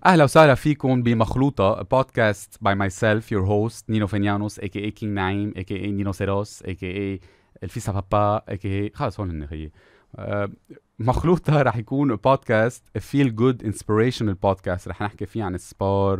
أهلا وسهلا فيكم بمخلوطة بودكاست by myself your host Nino Fenianos aka King نعيم aka Nino Seros aka الفيسا بابا aka خلص هون هي مخلوطة رح يكون بودكاست feel good inspirational podcast. رح نحكي فيه عن السبار،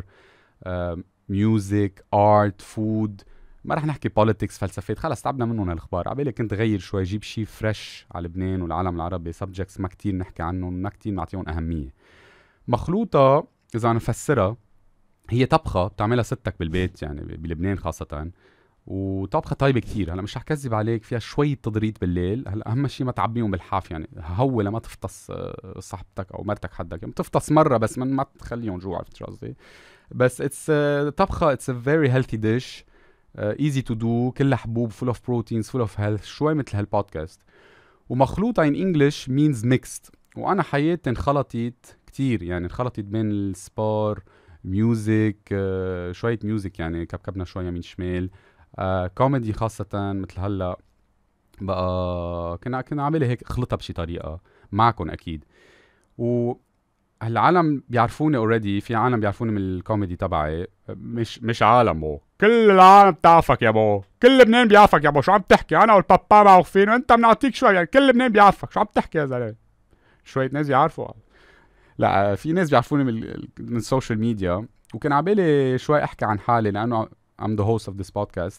ميوزك، ارت، فود. ما رح نحكي politics، فلسفات، خلص تعبنا منهم هالاخبار. عبالي كنت غير شوي، جيب شي فريش على لبنان والعالم العربي، subjects ما كتير نحكي عنهم، ما كتير نعطيهم أهمية. مخلوطة إذا نفسرها هي طبخة بتعملها ستك بالبيت، يعني بلبنان خاصة، وطبخة طيبة كتير. هلا مش رح كذب عليك، فيها شوية تضريط بالليل. هلا أهم شيء ما تعبيهم بالحاف، يعني هو لما تفطس صاحبتك أو مرتك حدك، يعني تفطس مرة بس ما تخليهم جوع، عرفت شو قصدي؟ بس طبخة it's a very healthy dish, easy to do، كلها حبوب، full of proteins, full of health، شوي مثل هالبودكاست. ومخلوطة in English means mixed، وأنا حياتي انخلطت كتير، يعني انخلطت بين السبار، ميوزك، شوية ميوزك يعني كبكبنا شوية من شمال، كوميدي خاصة مثل هلا بقى كنا عاملة هيك اخلطها بشي طريقة معكم أكيد. والعالم بيعرفوني اوريدي، في عالم بيعرفوني من الكوميدي تبعي، مش عالم بو، كل العالم بتعرفك يا بو، كل لبنان بيعرفك يا بو، شو عم تحكي؟ انا والبابا معروفين وانت بنعطيك شوي، يعني كل لبنان بيعرفك، شو عم تحكي يا زلمه؟ شوية ناس بيعرفوا. لا، في ناس بيعرفوني من السوشيال ميديا، وكان عبالي شوي احكي عن حالي لانه I'm the host of this podcast.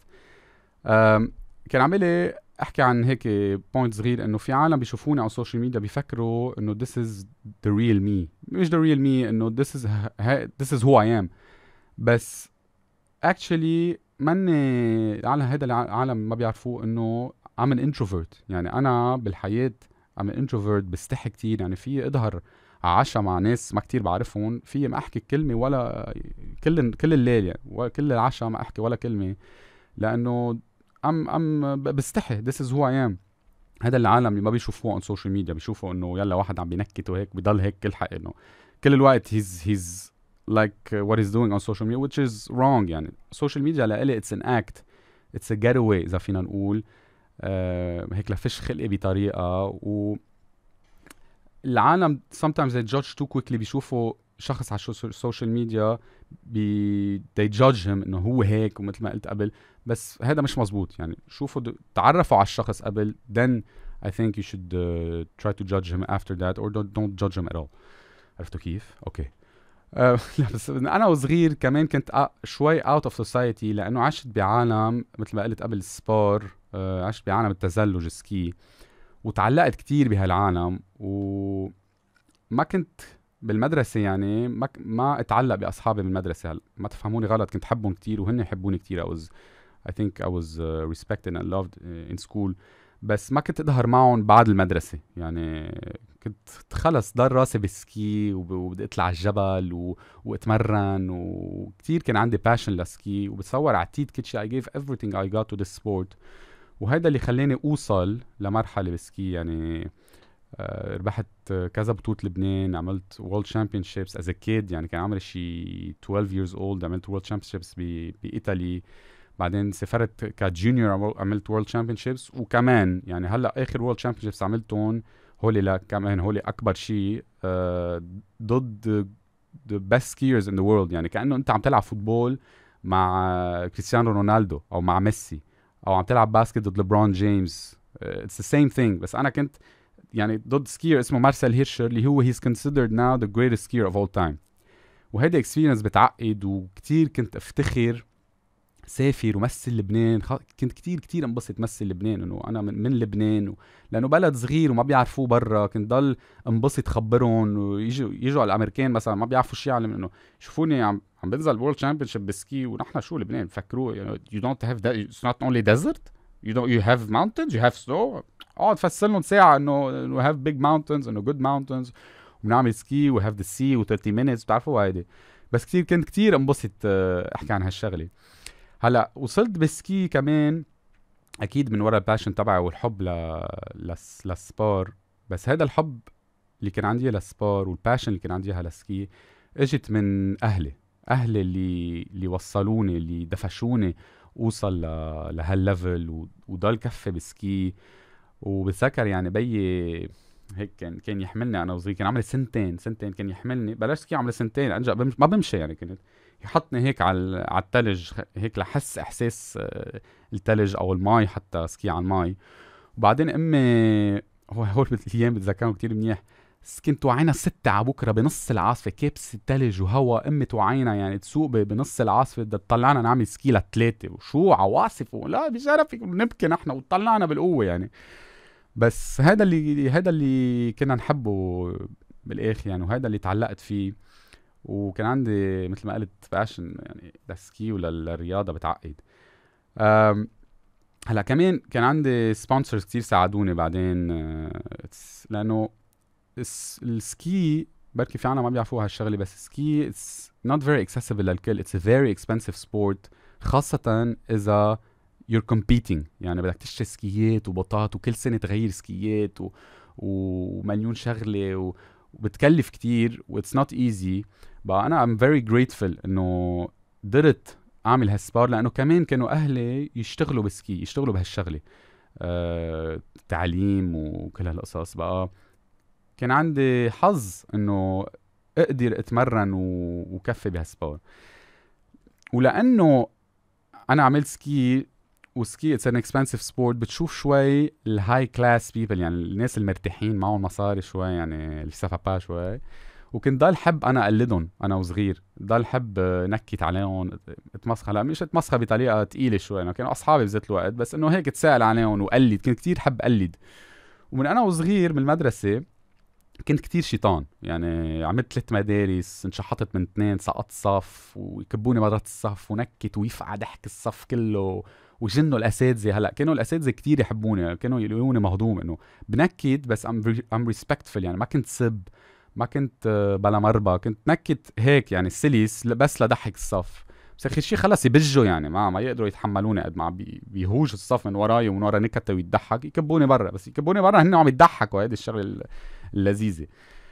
كان عبالي احكي عن هيك بوينت صغير، انه في عالم بيشوفوني على السوشيال ميديا بيفكروا انه this is the real me، مش the real me، انه this is who I am. بس actually مني العالم، هذا العالم ما بيعرفوه انه I'm an introvert. يعني انا بالحياة I'm an introvert، بستحي كتير، يعني في اظهر عشا مع ناس ما كتير بعرفهم، في ما احكي كلمة ولا كل الليل، يعني وكل العشاء ما احكي ولا كلمة، لانه بستحي. this is who I am. هذا العالم اللي ما بيشوفوه على السوشيال ميديا، بيشوفوا انه يلا واحد عم بينكت وهيك، بيضل هيك كل حق، انه كل الوقت he's like what he's doing on social media, which is wrong. يعني السوشيال ميديا لإلي it's an act, it's a getaway إذا فينا نقول، هيك لفش خلقي بطريقة. و العالم sometimes they judge too quickly، بيشوفوا شخص على السوشيال ميديا they judge him انه هو هيك، ومثل ما قلت قبل، بس هذا مش مزبوط. يعني شوفوا تعرفوا على الشخص قبل، then I think you should try to judge him after that, or don't judge him at all. عرفتوا كيف؟ اوكي. لا بس انا وصغير كمان كنت شوي out of society، لانه عشت بعالم مثل ما قلت قبل السبار، عشت بعالم التزلج سكي، وتعلقت كتير بهالعالم، وما كنت بالمدرسة، يعني ما اتعلق بأصحابي بالمدرسة. ما تفهموني غلط، كنت حبهم كتير وهن يحبوني كتير. I think I was respected and loved in school، بس ما كنت اظهر معهم بعد المدرسة. يعني كنت خلص ضل راسي بالسكي، وبدي اطلع على الجبل واتمرن، وكتير كان عندي passion للسكي، وبتصور عتيد كل شيء. I gave everything I got to this sport، وهذا اللي خلاني اوصل لمرحلة بالسكي. يعني ربحت كذا بطولة لبنان، عملت World Championships as a kid، يعني كان عمري شي 12 years old، عملت World Championships بإيطالي. بعدين سافرت كجونيور، عملت World Championships، وكمان يعني هلا آخر World Championships عملتهم هولي، لا كمان هولي أكبر شي ضد the best skiers in the world. يعني كأنه أنت عم تلعب فوتبول مع كريستيانو رونالدو أو مع ميسي، أو عم تلعب باسكت ضد ليبرون جيمس. it's the same thing. بس أنا كنت يعني ضد سكير اسمه مارسيل هيرشر، اللي هو he's considered now the greatest skier of all time. وهيدا experience بتعقد، وكتير كنت افتخر سافر ومثل لبنان. كنت كتير انبسط مثل لبنان، انه انا من لبنان، لانه بلد صغير وما بيعرفوه برا. كنت ضل انبسط خبرهم، ويجوا على الامريكان مثلا ما بيعرفوا شيء عن انه يشوفوني عم بنزل وورلد تشامبيونشيب بسكي، ونحن شو لبنان بفكروه يعني you don't have that, it's not only desert, you have mountains, you have snow. اقعد فسر لهم ساعه انه have big mountains، انه good mountains، وبنعمل سكي و have the sea و 30 minutes، بتعرفوا هيدي. بس كنت كتير انبسط احكي عن هالشغله. هلا وصلت بالسكي كمان اكيد من ورا الباشن تبعي والحب للسبار. بس هذا الحب اللي كان عندي للسبار والباشن اللي كان عندي للسكي اجت من اهلي اللي وصلوني، اللي دفشوني اوصل لهالليفل وضل كفي بسكي. وبتذكر يعني بيي هيك كان يحملني انا وصغير. كان عمري سنتين كان يحملني. بلشت سكي عمري سنتين انجا ما بمشي يعني. كنت يحطني هيك على الثلج هيك لحس احساس الثلج او الماء، حتى سكي على الماء. وبعدين امي هول الايام بتذكرهم كتير منيح. كنت توعينا 6 على بكره بنص العاصفه، كابس ثلج وهواء. امي توعينا يعني تسوق بنص العاصفه، بدها تطلعنا نعمل سكي ل3 وشو عواصف ولا بشرفك، ونبكي نحن وطلعنا بالقوه يعني. بس هذا اللي كنا نحبه بالاخر يعني، وهذا اللي تعلقت فيه. وكان عندي مثل ما قلت باشن يعني للسكي وللرياضه بتعقد. هلا كمان كان عندي سبونسرز كتير ساعدوني بعدين، لانه السكي بركي في عنا ما بيعرفوها هالشغله، بس السكي it's not very accessible للكل. it's a very expensive sport، خاصة إذا you're competing. يعني بدك تشتري سكيات وبطاط، وكل سنة تغير سكيات ومليون شغلة وبتكلف كتير، و it's not easy. بقى أنا I'm very grateful إنه قدرت أعمل هالسبار، لأنه كمان كانوا أهلي يشتغلوا بسكي، يشتغلوا بهالشغلة، تعليم وكل هالقصص. بقى كان عندي حظ إنه أقدر أتمرن وكفي بهالسبار. ولأنه أنا عملت سكي، وسكي it's an expensive sport، بتشوف شوي الهاي كلاس بيبل، يعني الناس المرتاحين معهم مصاري شوي، يعني اللي سافا شوي. وكنت ضل حب أنا أقلدهم أنا وصغير، ضل حب نكت عليهم، اتمسخر. لا مش اتمسخر بطريقة تقيلة شوي، أنا كانوا أصحابي بذات الوقت، بس إنه هيك تسأل عليهم وقلد. كنت كتير حب أقلد. ومن أنا وصغير من المدرسة كنت كتير شيطان يعني. عملت 3 مدارس، انشحطت من 2، سقطت صف ويكبوني مرات الصف، ونكت ويفقع ضحك الصف كله، وجنوا الاساتذه. هلا كانوا الاساتذه كتير يحبوني، كانوا يقولوني مهضوم انه بنكت، بس ام ريسبكتفul يعني. ما كنت سب، ما كنت بلا مربى، كنت نكت هيك يعني سليس بس لضحك الصف. بس اخر شيء خلص يبجوا يعني، ما يقدروا يتحملوني قد ما بيهوج الصف من وراي ومن ورا نكته ويضحك، يكبوني برا. بس يكبوني برا هن عم يضحكوا، هيدي الشغله اللذيذه.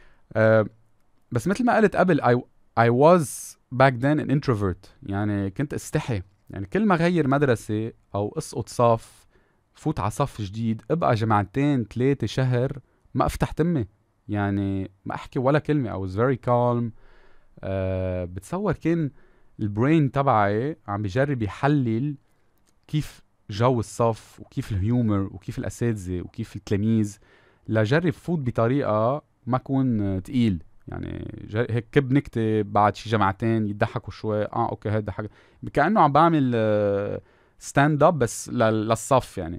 بس مثل ما قلت قبل I was back then an introvert. يعني كنت استحي يعني، كل ما غير مدرسة أو اسقط صف، فوت على صف جديد، ابقى 2-3 شهر ما افتح تمي يعني، ما احكي ولا كلمة. I was very calm. بتصور كان البرين تبعي عم بيجرب يحلل كيف جو الصف، وكيف الهيومر، وكيف الأساتذة، وكيف التلاميذ، لجرب فوت بطريقة ما كون تقيل يعني. هيك كب نكتة بعد شي 2 يضحكوا شوي، اوكي هيدا حاجة، كأنه عم بعمل ستاند اب بس للصف يعني.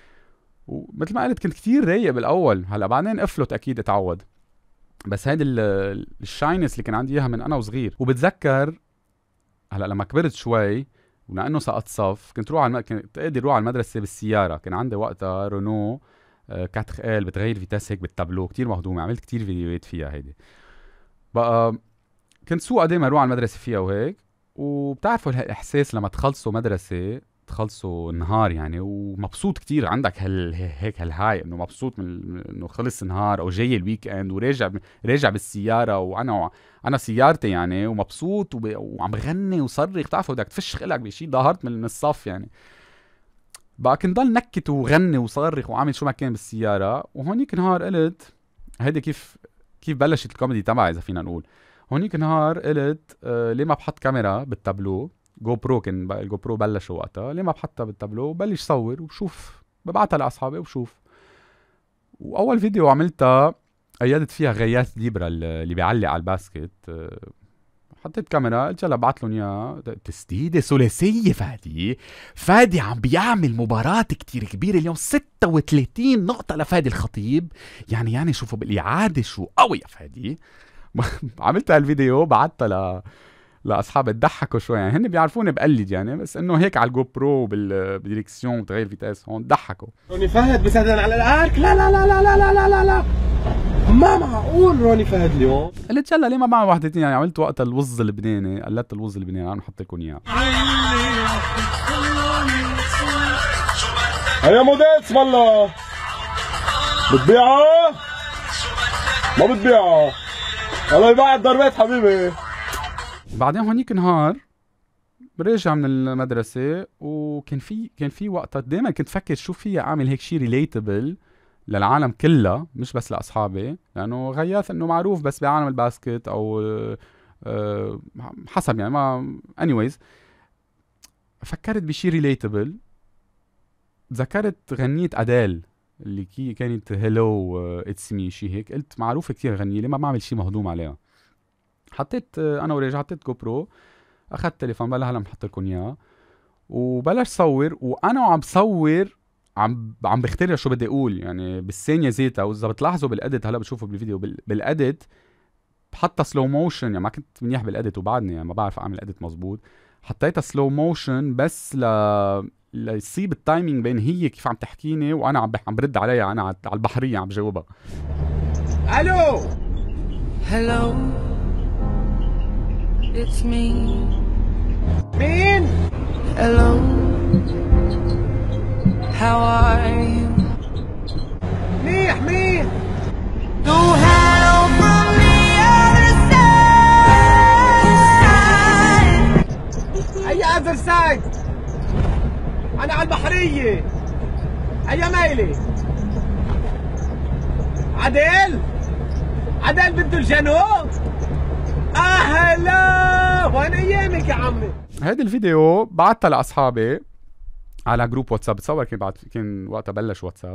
ومثل ما قلت كنت كتير رايق بالاول. هلا بعدين افلت اكيد اتعود، بس هيدي الشاينس اللي كان عندي اياها من انا وصغير. وبتذكر هلا لما كبرت شوي، ولانه سقطت صف، كنت كنت اقدر اروح على المدرسة بالسيارة. كان عندي وقتها رونو 4L بتغير فيتاس هيك بالتابلو، كتير مهضومة، عملت كتير فيديوهات فيها هيدي. بقى كنت سوقها دايما اروح على المدرسة فيها وهيك. وبتعرفوا هالاحساس لما تخلصوا مدرسة، تخلصوا النهار يعني، ومبسوط كتير، عندك هيك هالهاي انه مبسوط من انه خلص النهار، او جاي الويك اند، راجع بالسيارة، وانا سيارتي يعني، ومبسوط وعم غني وصرخ. بتعرفوا بدك تفشخ لك بشي، ظهرت من الصف يعني. بقى كنت ضل نكت وغني وصرخ وعامل شو ما كان بالسيارة. وهونيك نهار قلت، هيدي كيف بلشت الكوميدي تبعي اذا فينا نقول. هونيك نهار قلت ليه ما بحط كاميرا بالتابلو، جو برو، كان الجو برو بلشوا وقتها، ليه ما بحطها بالتابلو وبلش صور وشوف، ببعتها لاصحابي وشوف. واول فيديو عملتها قيدت فيها غياث ليبرا اللي بيعلق على الباسكت. حطيت كاميرا، قلت يلا ابعت لهم اياها. تسديده ثلاثيه. فادي عم بيعمل مباراه كتير كبيره اليوم، 36 نقطه لفادي الخطيب. يعني شوفوا بالاعاده شو قوي يا فادي. عملت هالفيديو، بعتها لاصحابي، تضحكوا شوي يعني، هن بيعرفوني بقلد يعني، بس انه هيك على الجو برو بالديريكسيون وتغير فيتاس هون ضحكوا. روني فهد بسدن على الارك، لا لا لا لا لا لا لا لا لا، ما معقول روني فهد اليوم. قلت يلا ليه ما بعمل وحدتين يعني. عملت وقتها الوز اللبناني، قلدت الوز اللبناني، عم نحط لكم اياه. هيا موديل اسم الله، بتبيعها؟ ما بتبيعها؟ الله يبيع الضربات حبيبي. بعدين هونيك نهار برجع من المدرسة، وكان في وقتها دايما كنت فكر شو في اعمل هيك شيء ريليتبل للعالم كلها مش بس لاصحابي، لانه غياث انه معروف بس بعالم الباسكت او حسب يعني ما anyways. فكرت بشي ريليتبل، ذكرت غنية أديل اللي كانت هيلو اتس مي شي هيك، قلت معروفة كتير غنية، ليه ما بعمل شي مهضوم عليها. حطيت انا ورجع حطيت جو برو، اخذت تليفون بلا هلا بحط لكم اياه، وبلش صور. وانا وعم بصور عم بخترع شو بدي اقول يعني بالثانيه ذاتها. واذا بتلاحظوا بالاديت هلا بتشوفوا بالفيديو بالاديت حتى سلو موشن، يعني ما كنت منيح بالاديت وبعدني يعني ما بعرف اعمل اديت مزبوط، حطيتها سلو موشن بس ليصيب التايمينج بين هي كيف عم تحكيني وانا عم برد عليها، انا على البحريه عم بجاوبها. الو Hello, it's me. مين؟ Hello, how are you? منيح مين؟ Do hello from the other side. أي أذر سايد؟ أنا على البحرية. أي ميلي؟ عديل؟ عديل بنت الجنوب؟ أهلا، وين أيامك يا عمي؟ هيدا الفيديو بعتها لاصحابي على جروب واتساب، بتصور كان وقتها بلش واتساب.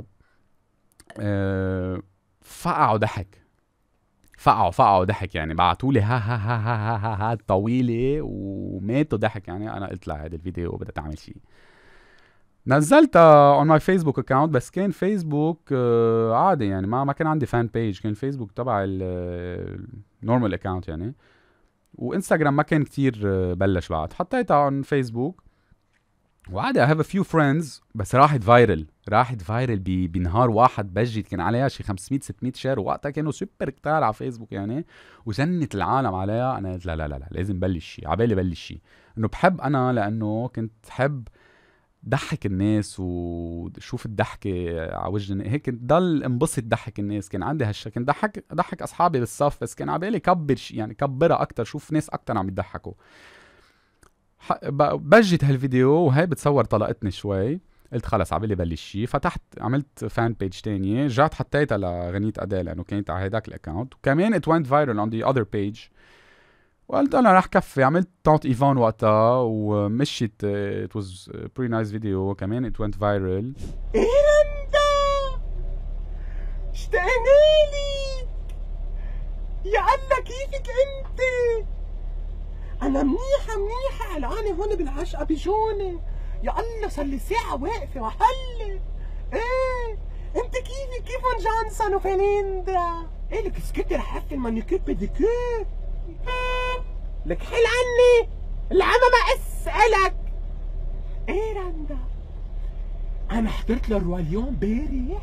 فقعوا ضحك، فقعوا ضحك يعني، بعتوا لي ها ها ها ها ها ها طويله وماتوا ضحك يعني. انا قلت لا هذا الفيديو بدها تعمل شيء، نزلتها اون ماي فيسبوك اكاونت. بس كان فيسبوك عادي يعني، ما كان عندي فان بيج، كان فيسبوك تبع النورمال اكاونت يعني. وانستغرام ما كان كتير بلش بعد. حطيتها اون فيسبوك وعادي I have a few friends، بس راحت فايرل بنهار واحد بجت، كان عليها شي 500 600 شير، وقتها كانوا سوبر كتار على فيسبوك يعني، وجنت العالم عليها. انا قلت لا لازم بلش شي، عبالي بلش شي انه بحب انا، لانه كنت حب ضحك الناس وشوف الضحكة على وجه هيك، ضل انبسط ضحك الناس. كان عندي هالشيء، كنت ضحك اصحابي بالصف، بس كان عبالي كبر يعني كبرها اكتر، شوف ناس اكتر عم يضحكوا. بجت هالفيديو وهي بتصور طلقتني شوي، قلت خلص عبالي بلش شي. فتحت عملت فان بيج تانية، رجعت حطيتها لغنية أديل لأنه كانت على هيداك الأكاونت، وكمان it went viral on the other page. وقلت أنا رح كفي، عملت تانت إيفون وقتها ومشيت. it was a pretty nice video، كمان it went viral. إيه رندا؟ اشتقنالك يا الله، كيفك أنت؟ أنا منيحة قلقانة هون بالعشقة بيجوني. يا الله صار لي ساعة واقفة وحلة. إيه أنت كيفهم جونسون وفيليندا؟ إيه لك اسكتي رح أقفل مانيكير بيديكير. لك حل عني العمى ما أسألك. إيه رندا؟ أنا حضرت له اليوم بارح،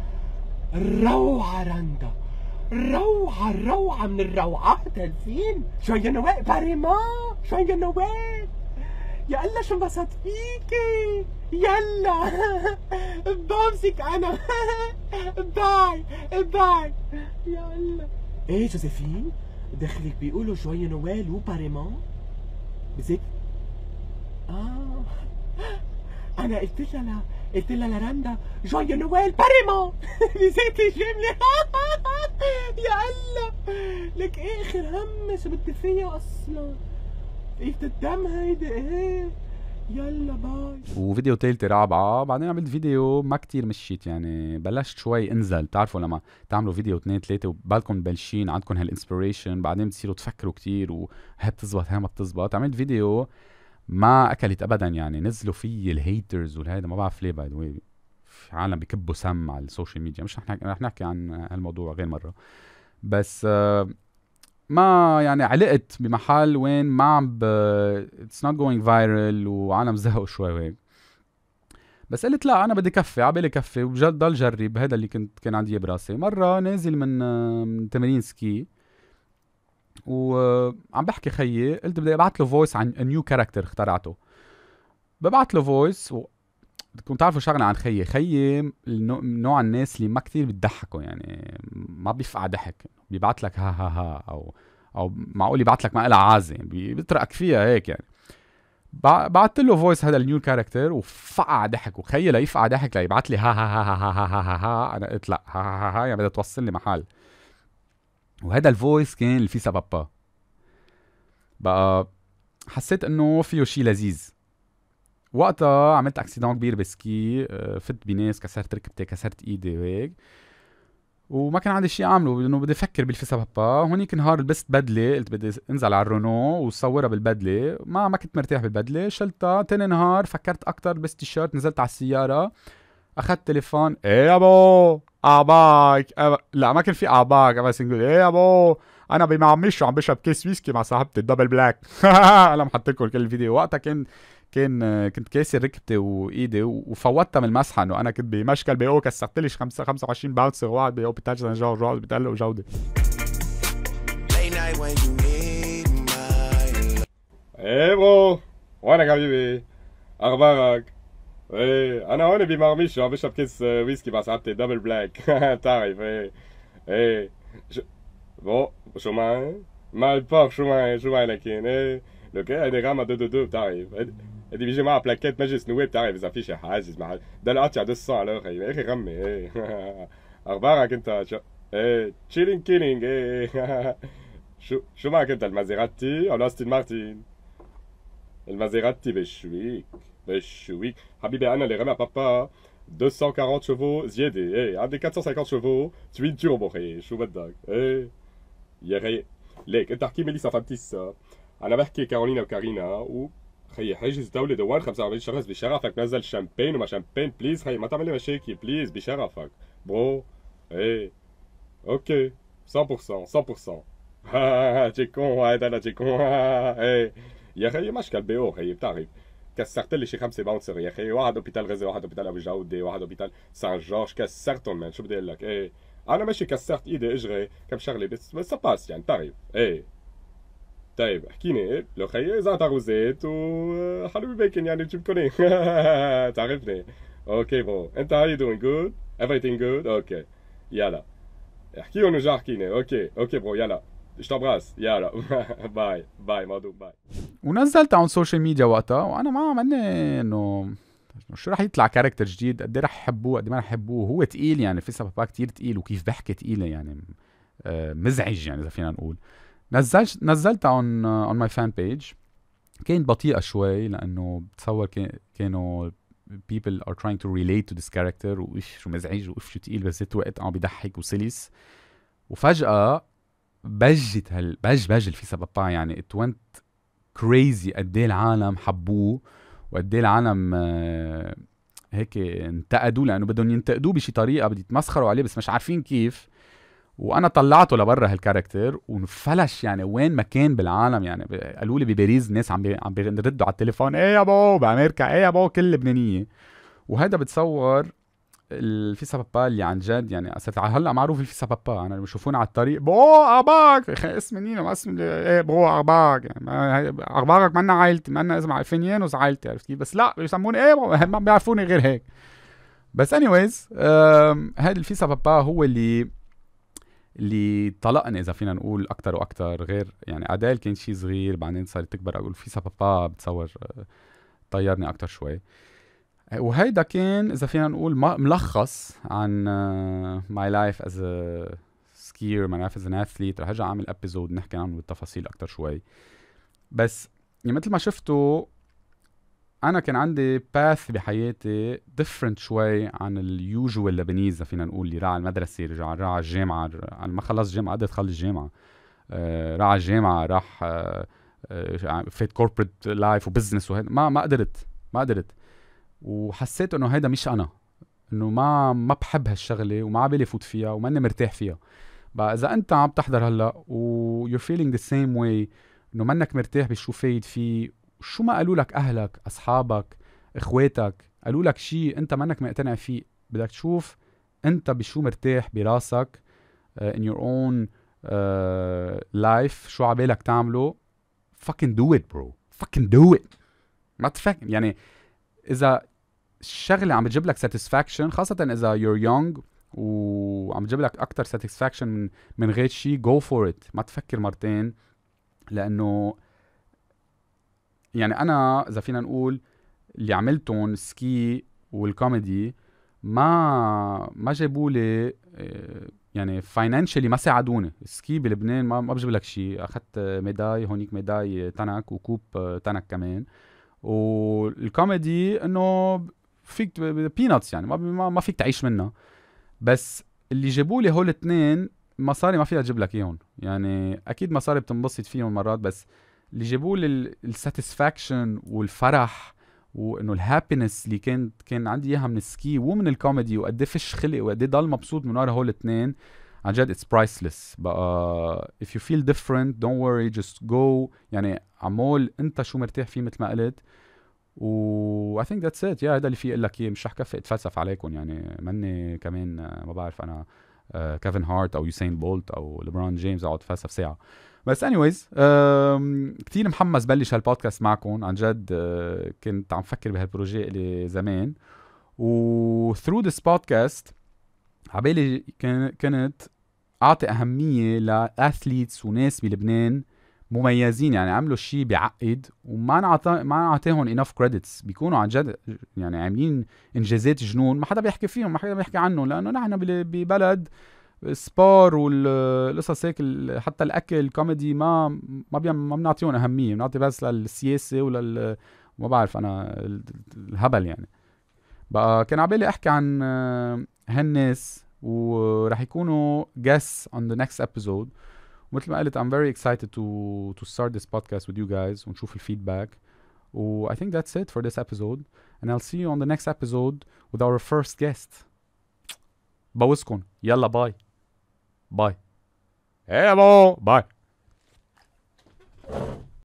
روعة رندا، روعة من الروعات هالفيلم. شوية نوال باريما، شوية نوال. يا الله شو انبسط فيكي. يلا بمسك انا. باي يا الله. ايه جوزيفين دخلك بيقولوا شوية نوال وباريما بزيت. انا قلت لها لرندا جوية نوال باريما نسيت الجملة. يا الله لك اخر همس بدي فيها اصلا. ايه الدم هيدي. ايه يلا باي. وفيديو تالتة رابعة، بعدين عملت فيديو ما كتير مشيت يعني، بلشت شوي انزل. بتعرفوا لما تعملوا فيديو 2 3 وبالكم بلشين عندكم هالانسبيريشن، بعدين بتصيروا تفكروا كتير وهي بتزبط هي ما بتزبط. عملت فيديو ما اكلت ابدا يعني، نزلوا فيه الهيترز والهيدا ما بعرف ليه. باي ذا واي في عالم بكبوا سم على السوشيال ميديا، مش رح نحكي عن هالموضوع غير مرة. بس ما يعني علقت بمحل وين ما عم it's not going viral وعالم زهقوا شوي وهيك. بس قلت لا انا بدي كفي، عبالي كفي وبجد ضل جرب. هذا اللي كان عندي براسي. مرة نازل من تمرين سكي وعم بحكي خيي، قلت بدي ابعت له فويس عن نيو كاركتر اخترعته. ببعت له فويس بدكم تعرفوا شغله عن خيي نوع الناس اللي ما كتير بتضحكوا يعني، ما بيفقع ضحك، بيبعت لك ها او معقول يبعت لك ما لها عازه، بيترك فيها هيك يعني. بعت له فويس هذا النيو كاركتر وفقع ضحك، وخيل يفقع ضحك ليبعت لي ها ها ها ها ها ها ها ها. انا قلت لا ها ها ها ها يعني بدها توصلني محل. وهذا الفويس كان اللي فيه سبب بقى. حسيت انه فيه شيء لذيذ. وقتها عملت اكسيدون كبير بسكي، فت بناس، كسرت ركبتي، كسرت ايدي وهيك، وما كان عندي شيء اعمله لانه بدي افكر بالفيسا بابا. هونيك نهار لبست بدله، قلت بدي انزل على الرونو وصورها بالبدله، ما كنت مرتاح بالبدله، شلتها. تاني نهار فكرت اكثر، لبست تيشيرت، نزلت على السياره، اخذت تليفون، ايه يابو اعباك لا ما كان في اعباك، بس نقول ايه يابو انا بمعمش وعم بشرب كيس ويسكي مع صاحبتي الدبل بلاك. انا محط لكم كل الفيديو. وقتها كنت كاسر ركبتي وايدي وفوتها من المسحه، انه انا كنت بمشكل بيو، كسرت لي 25 باونسر وقعد بهوبيتال سان جورج بتقلق جوده. ايه برو وينك حبيبي؟ اخبارك؟ ايه انا هون بمرميش وعم بشرب كيس ويسكي مع صاحبتي دبل بلاك. بتعرف ايه بون شو معي؟ مع البار شو معي لكن ايه لوك هيدي غاما 222 بتعرف، هيدي بيجي معها بلاكيت مجلس نواب بتعرف اذا في شي حاجز مع ده القطع 200 على اخي اخي غمي. ايه اخبارك انت؟ ايه تشيلينج كيلينج. ايه شو معك انت؟ المازيراتي او لاستين مارتين؟ المازيراتي بشويك حبيبي. انا اللي رمى بابا 240 شوفو زياده، ايه عندي 450 شوفو توين توربو. خي شو بدك؟ ايه يا خي ليك انت احكي ميليسا فانتيسا، انا بحكي كارولينا وكارينا. و خي حاجز دولة دوان 45 شخص بشرفك، نزل شامبين وما شامبين بليز. خي ما تعمل لي مشاكل بليز بشرفك برو. ايه اوكي 100% ها تي كون هذا انا تي كون. ايه يا خي مشكل بيو. خي بتعرف كسرت لي شي 5 باونسر يا خي، واحد اوبيتال غزه، واحد اوبيتال ابو جوده، واحد اوبيتال سان جورج، كسرتهم من شو بدي اقول لك. ايه انا ماشي كسرت ايدي اجري كم شغله بس باس يعني بتعرف. ايه طيب احكيني إيه؟ لو خيي زعتر وزيت وحلوي بيكن يعني بتجيبكم ايه. تعرفني. اوكي برو انت هاو يو دوينج جود؟ everything good؟ اوكي يلا احكي ونرجع احكيني. اوكي برو يلا اشتبراس يلا. باي مادو باي. ونزلت على السوشيال ميديا وقتها، وانا ما مني انه شو رح يطلع كاركتر جديد، قد ايه رح يحبوه قد ما رح يحبوه. هو تقيل يعني، في بابا كتير تقيل، وكيف بحكي تقيله يعني مزعج يعني اذا فينا نقول. نزلت on my fan page. كانت بطيئة شوي لأنه بتصور كانوا people are trying to relate to this character، وإيش شو مزعج وإيش شو تقيل، بس ذات الوقت عم بيضحك وسلس. وفجأة بج الفيسا بابا يعني it went crazy. قد ايه العالم حبوه، وقد ايه العالم هيك انتقدوا، لأنه بدهم ينتقدوه بشي طريقة، بدي يتمسخروا عليه بس مش عارفين كيف. وانا طلعته لبرا هالكاركتر ونفلش يعني وين ما كان بالعالم. يعني قالوا لي بباريس الناس عم بيردوا على التليفون ايه يا بو، بامريكا ايه يا بو، كل لبنانيه. وهذا بتصور الفيسا بابا اللي عن جد يعني صرت هلا معروف الفيسا بابا. انا بشوفوني على الطريق بو اخبارك، اسمي نينو، ما اسمي ايه بو اخبارك يعني اخبارك منا عائلتي، منا اسمع فينيانوس عائلتي، عرفت كيف؟ بس لا بيسموني ايه بو، ما بيعرفوني غير هيك. بس anyways هذا الفيسا بابا هو اللي طلقني اذا فينا نقول اكتر واكتر. غير يعني اديل كان شيء صغير، بعدين صارت تكبر، اقول في بابا بتصور طيرني اكتر شوي. وهيدا كان اذا فينا نقول ملخص عن my life as a skier، my life as an athlete. رح ارجع اعمل ابيزود نحكي عنه بالتفاصيل اكتر شوي. بس يعني مثل ما شفتوا انا كان عندي باث بحياتي different شوي عن اليوجوال لبنيز اذا فينا نقول. اللي راح على المدرسه، راح على الجامعه، ما خلص الجامعه، قدرت خلص الجامعه، راح على الجامعه، راح فيت كوربريت لايف وبزنس، وهذا ما قدرت. وحسيت انه هيدا مش انا، انه ما بحب هالشغله وما عبالي فوت فيها وماني مرتاح فيها. بقى اذا انت عم تحضر هلا و you're feeling the same way، انه منك مرتاح بشو فايد فيه، شو ما قالوا لك اهلك، اصحابك، اخواتك، قالوا لك شيء انت منك مقتنع فيه، بدك تشوف انت بشو مرتاح براسك in your own life، شو عبالك تعمله. fucking do it bro، fucking do it. ما تفكر يعني اذا الشغله عم بتجيب لك satisfaction، خاصه اذا you're young وعم بتجيب لك اكتر satisfaction من غير شيء، go for it. ما تفكر مرتين، لانه يعني انا اذا فينا نقول اللي عملتهم سكي والكوميدي ما جابوا لي يعني فاينانشلي ما ساعدوني. السكي بلبنان ما بجيب لك شيء. اخذت ميداي هونيك، ميداي تنك وكوب تنك كمان. والكوميدي انه فيك بيناتس يعني ما فيك تعيش منها. بس اللي جابوا لي هول الاثنين مصاري ما فيها تجيب لك اياهم. يعني اكيد مصاري بتنبسط فيهم مرات، بس اللي جابوا لي الساتسفاكشن والفرح وانه الهابينس اللي كان عندي اياها من السكي ومن الكوميدي، وقد ايه فيش خلق وقد ايه ضل مبسوط من ورا هول الاثنين. عن جد it's priceless. بقى if you feel different don't worry just go. يعني عمول انت شو مرتاح فيه مثل ما قلت. و I think that's it. هذا اللي في اقول لك اياه. مش رح كفي اتفلسف عليكم يعني. مني كمان ما بعرف انا كيفن هارت او يوسين بولت او ليبرون جيمس اقعد اتفلسف ساعه. بس anyways كتير محمس بلش هالبودكاست معكم. عن جد كنت عم فكر بهالبروجي اللي زمان. و through this podcast عبالي كنت اعطي اهميه لاثليتس وناس بلبنان مميزين، يعني عملوا شيء بيعقد وما نعطيهم enough credits. بيكونوا عن جد يعني عاملين انجازات جنون ما حدا بيحكي فيهم، ما حدا بيحكي عنهم، لانه نحن ببلد سبار والقصص هيك. حتى الاكل الكوميدي ما بنعطيهم اهميه، بنعطي بس للسياسه ما بعرف انا الهبل يعني. بقى كان عبالي احكي عن هالناس ورح يكونوا guests on the next episode. ومثل ما قلت I'm very excited to start this podcast with you guys ونشوف الفيدباك. و I think that's it for this episode and I'll see you on the next episode with our first guest. بوسكن. يلا باي باي. Hello باي.